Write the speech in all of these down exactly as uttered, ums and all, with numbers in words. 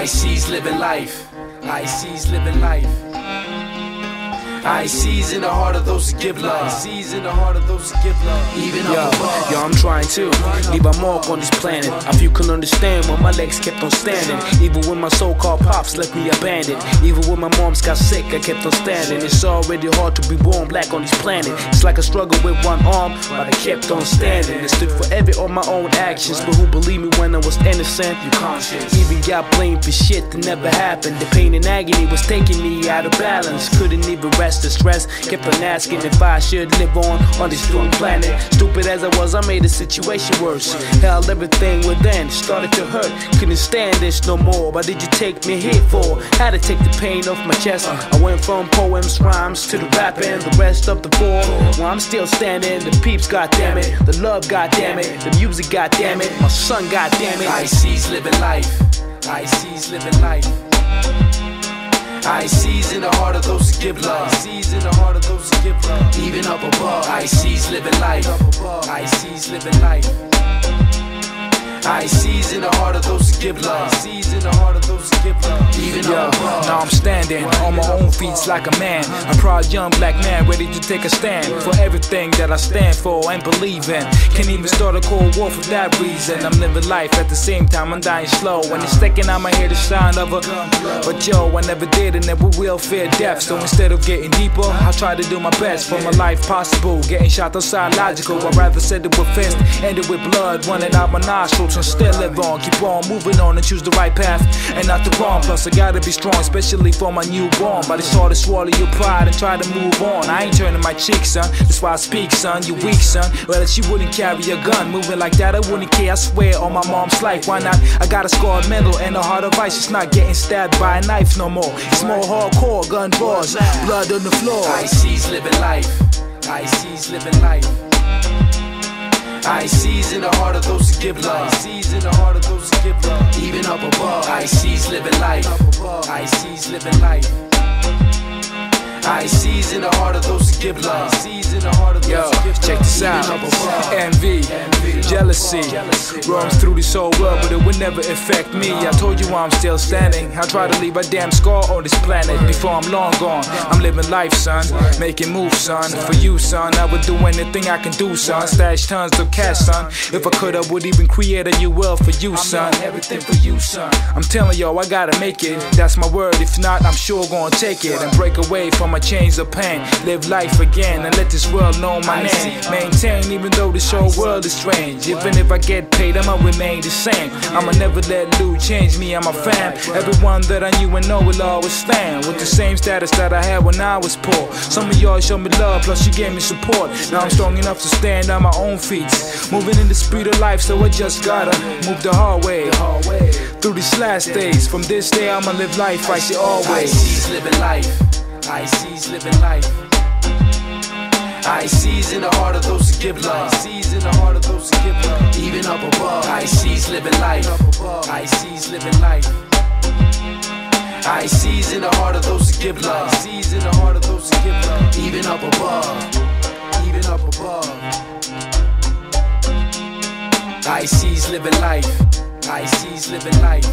C's living life. I C's living life. I C's in the heart of those who give love. I C's in the heart of those who give love. Even Yo, up above. yo, I'm trying to leave my mark on this planet. I feel you can understand when my legs kept on standing. Even when my so-called pops left me abandoned. Even when my moms got sick, I kept on standing. It's already hard to be born black on this planet. It's like a struggle with one arm, but I kept on standing. I stood for every of my own actions, but who believed me when I was innocent? You conscious. Even got blamed for shit that never happened. The pain and agony was taking me out of balance. Couldn't even rest. The stress kept on asking if I should live on on this doomed planet. Stupid as I was, I made the situation worse. Held everything within, started to hurt. Couldn't stand this no more. Why did you take me here for? Had to take the pain off my chest. I went from poems, rhymes to the rapping, the rest of the four. Well, I'm still standing. The peeps, goddamn it. The love, goddamn it. The music, goddamn it. My son, goddamn it. I C's living life. I C's living life. I C's in the heart of those who give love. I C's in the heart of those who give love. Even up above. I C's living life. I C's living life. I C's in the heart of those who give love. I C's in the heart of those who give love. Even Yo, up above. now I'm standing on my own feet like a man. A proud young black man ready to take a stand for everything that I stand for and believe in. Can't even start a cold war for that reason. I'm living life at the same time I'm dying slow. When it's sticking I'ma hear the sound of a But yo, I never did and never will fear death. So instead of getting deeper, I try to do my best for my life possible. Getting shot outside logical, I'd rather set it with fist, end it with blood running out my nostrils. And still live on, keep on moving on and choose the right path and not the wrong. Plus I gotta be strong, especially for my newborn. But it's hard to swallow your pride and try to move on. I ain't turning my cheek, son, that's why I speak, son. You weak, son, well that she wouldn't carry a gun. Moving like that, I wouldn't care, I swear on my mom's life. Why not? I got a scarred mental and a heart of ice. It's not getting stabbed by a knife no more. It's more hardcore, gun bars, blood on the floor. I C's living life. I C's living life. I C's in the heart of those who give love. I C's in the heart of those who give love. Even up above. I C's living life. I C's living life. I C's in the heart of those who give love. I C's in the heart of those Yo, who give love. check this out. Envy, jealousy roams through this whole world, but it would never affect me. I told you I'm still standing. I try to leave a damn scar on this planet before I'm long gone. I'm living life, son, making moves, son. For you, son, I would do anything I can do, son. Stash tons of cash, son. If I could, I would even create a new world for you, son. Everything for you, son. I'm telling yo, I gotta make it. That's my word. If not, I'm sure gonna take it and break away from my chains of pain. Live life again and let this world know my name. Maintain even though this whole world is strange. Even if I get paid, I'ma remain the same. I'ma never let Lou change me and my fam. Everyone that I knew and know will always stand with the same status that I had when I was poor. Some of y'all showed me love, plus you gave me support. Now I'm strong enough to stand on my own feet. Moving in the speed of life, so I just gotta move the hard way through these last days. From this day I'ma live life right there always. I C's living life. I C's living life. I C's in the heart of those who give love. I C's in the heart of those who give love. Even up above. I C's living life. I C's living life. I C's in the heart of those who give love. I C's in the heart of those who give love. Even up above. Even up above. I C's living life. I C's living life.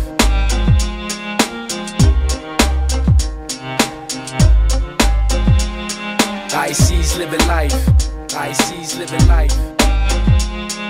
I C's living life. I C's living life.